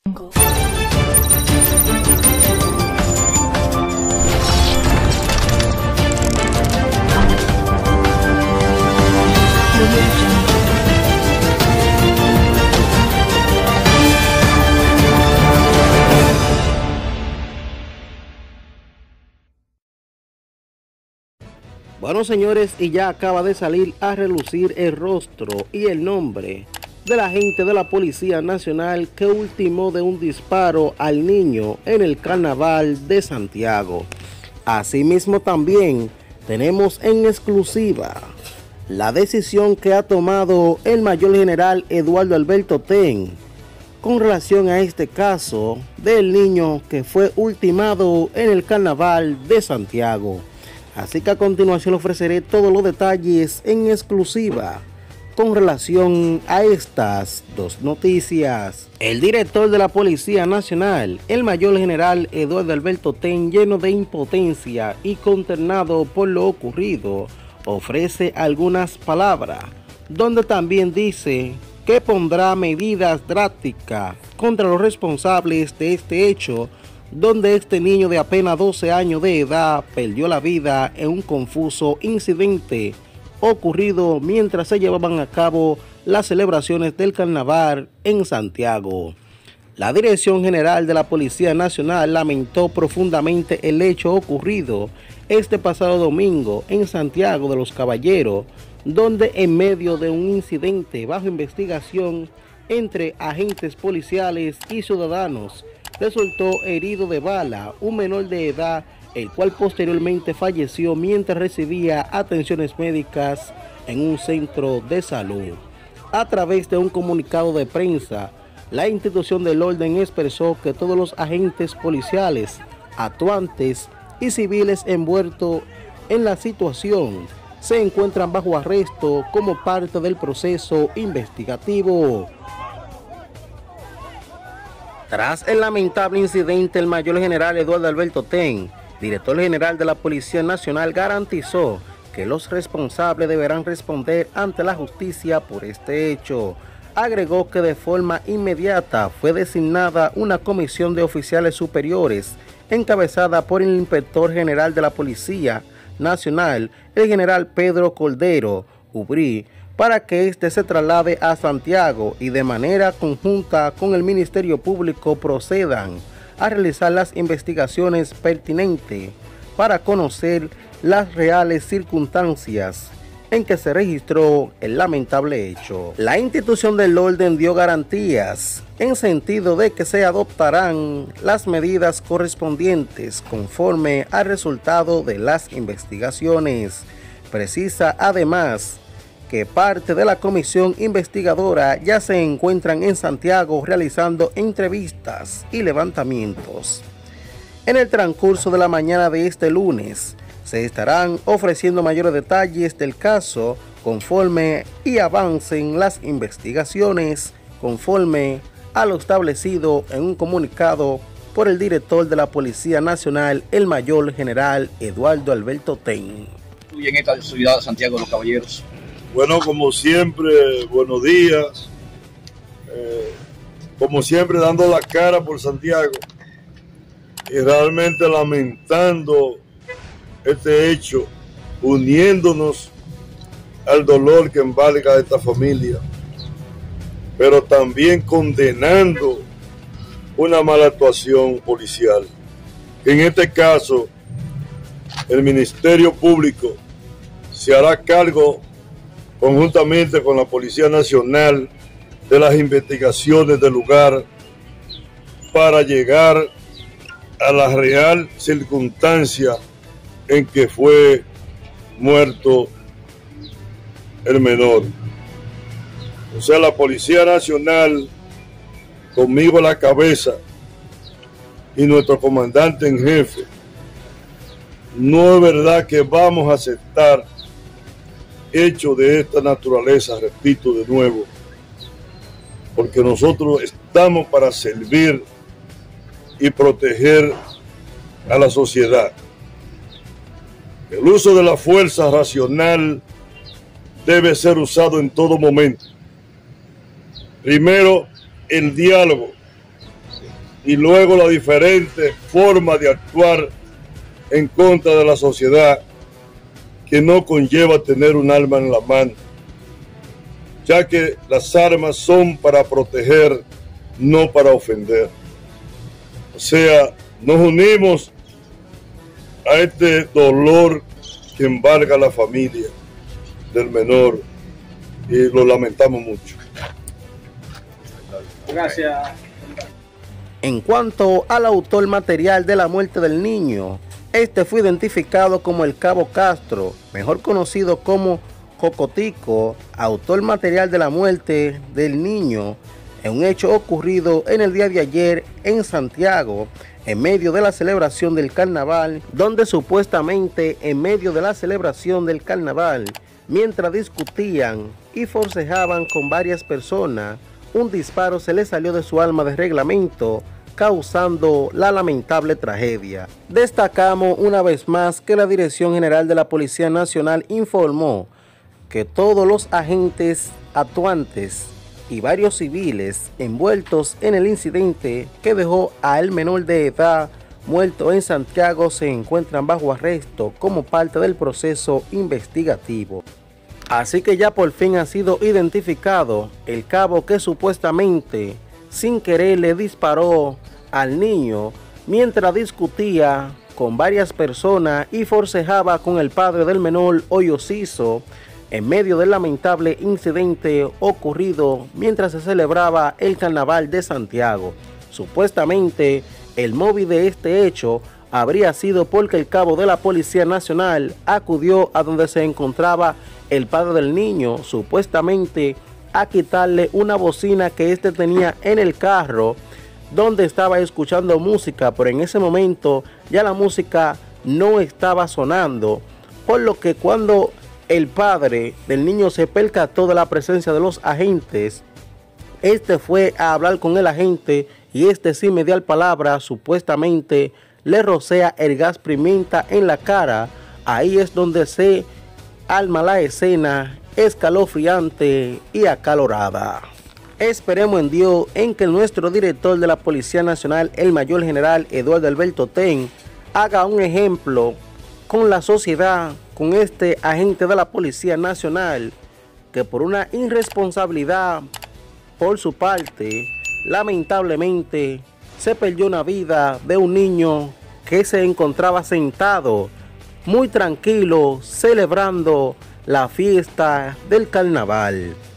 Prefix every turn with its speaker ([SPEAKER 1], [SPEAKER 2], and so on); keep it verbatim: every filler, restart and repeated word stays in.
[SPEAKER 1] Bueno, señores, y ya acaba de salir a relucir el rostro y el nombre del agente de la Policía Nacional que ultimó de un disparo al niño en el Carnaval de Santiago. Asimismo, también tenemos en exclusiva la decisión que ha tomado el mayor general Eduardo Alberto Ten con relación a este caso del niño que fue ultimado en el Carnaval de Santiago. Así que a continuación le ofreceré todos los detalles en exclusiva con relación a estas dos noticias. El director de la Policía Nacional, el mayor general Eduardo Alberto Ten, lleno de impotencia y consternado por lo ocurrido, ofrece algunas palabras, donde también dice que pondrá medidas drásticas contra los responsables de este hecho, donde este niño de apenas doce años de edad perdió la vida en un confuso incidente ocurrido mientras se llevaban a cabo las celebraciones del carnaval en Santiago. La Dirección General de la Policía Nacional lamentó profundamente el hecho ocurrido este pasado domingo en Santiago de los Caballeros, donde en medio de un incidente bajo investigación entre agentes policiales y ciudadanos, resultó herido de bala un menor de edad, el cual posteriormente falleció mientras recibía atenciones médicas en un centro de salud. A través de un comunicado de prensa, la institución del orden expresó que todos los agentes policiales, actuantes y civiles envueltos en la situación se encuentran bajo arresto como parte del proceso investigativo. Tras el lamentable incidente, el mayor general Eduardo Alberto Ten, director general de la Policía Nacional, garantizó que los responsables deberán responder ante la justicia por este hecho. Agregó que de forma inmediata fue designada una comisión de oficiales superiores encabezada por el inspector general de la Policía Nacional, el general Pedro Cordero Ubrí, para que éste se traslade a Santiago y de manera conjunta con el Ministerio Público procedan a realizar las investigaciones pertinentes para conocer las reales circunstancias en que se registró el lamentable hecho. La institución del orden dio garantías en sentido de que se adoptarán las medidas correspondientes conforme al resultado de las investigaciones. Precisa además que parte de la comisión investigadora ya se encuentran en Santiago realizando entrevistas y levantamientos. En el transcurso de la mañana de este lunes, se estarán ofreciendo mayores detalles del caso conforme y avancen las investigaciones conforme a lo establecido en un comunicado por el director de la Policía Nacional, el mayor general Eduardo Alberto Ten.
[SPEAKER 2] Y en esta ciudad de Santiago de los Caballeros.
[SPEAKER 3] Bueno, como siempre, buenos días. Eh, como siempre, dando la cara por Santiago y realmente lamentando este hecho, uniéndonos al dolor que embarga a esta familia, pero también condenando una mala actuación policial. En este caso, el Ministerio Público se hará cargo conjuntamente con la Policía Nacional de las investigaciones del lugar para llegar a la real circunstancia en que fue muerto el menor. O sea, la Policía Nacional, conmigo a la cabeza, y nuestro comandante en jefe, no es verdad que vamos a aceptar hechos de esta naturaleza, repito de nuevo, porque nosotros estamos para servir y proteger a la sociedad. El uso de la fuerza racional debe ser usado en todo momento. Primero, el diálogo, y luego la diferente forma de actuar en contra de la sociedad que no conlleva tener un arma en la mano, ya que las armas son para proteger, no para ofender. O sea, nos unimos a este dolor que embarga a la familia del menor y lo lamentamos mucho.
[SPEAKER 2] Gracias.
[SPEAKER 1] En cuanto al autor material de la muerte del niño, este fue identificado como el Cabo Castro, mejor conocido como Cocotico, autor material de la muerte del niño, en un hecho ocurrido en el día de ayer en Santiago, en medio de la celebración del carnaval, donde supuestamente en medio de la celebración del carnaval, mientras discutían y forcejaban con varias personas, un disparo se le salió de su arma de reglamento, causando la lamentable tragedia. Destacamos una vez más que la Dirección General de la Policía Nacional informó que todos los agentes actuantes y varios civiles envueltos en el incidente que dejó al menor de edad muerto en Santiago se encuentran bajo arresto como parte del proceso investigativo. Así que ya por fin ha sido identificado el cabo que supuestamente sin querer le disparó al niño mientras discutía con varias personas y forcejaba con el padre del menor Hoyo Ciso en medio del lamentable incidente ocurrido mientras se celebraba el Carnaval de Santiago. Supuestamente el móvil de este hecho habría sido porque el cabo de la Policía Nacional acudió a donde se encontraba el padre del niño, supuestamente a quitarle una bocina que éste tenía en el carro donde estaba escuchando música, pero en ese momento ya la música no estaba sonando, por lo que cuando el padre del niño se percató de la presencia de los agentes, este fue a hablar con el agente y este sin mediar palabra supuestamente le rocea el gas pimienta en la cara. Ahí es donde se arma la escena escalofriante y acalorada. Esperemos en Dios en que nuestro director de la Policía Nacional, el mayor general Eduardo Alberto Ten, haga un ejemplo con la sociedad, con este agente de la Policía Nacional, que por una irresponsabilidad por su parte, lamentablemente, se perdió una vida de un niño que se encontraba sentado, muy tranquilo, celebrando la fiesta del carnaval.